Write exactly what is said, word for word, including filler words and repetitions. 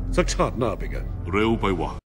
สักชาติหน้าไปไงเร็วไปว่ะ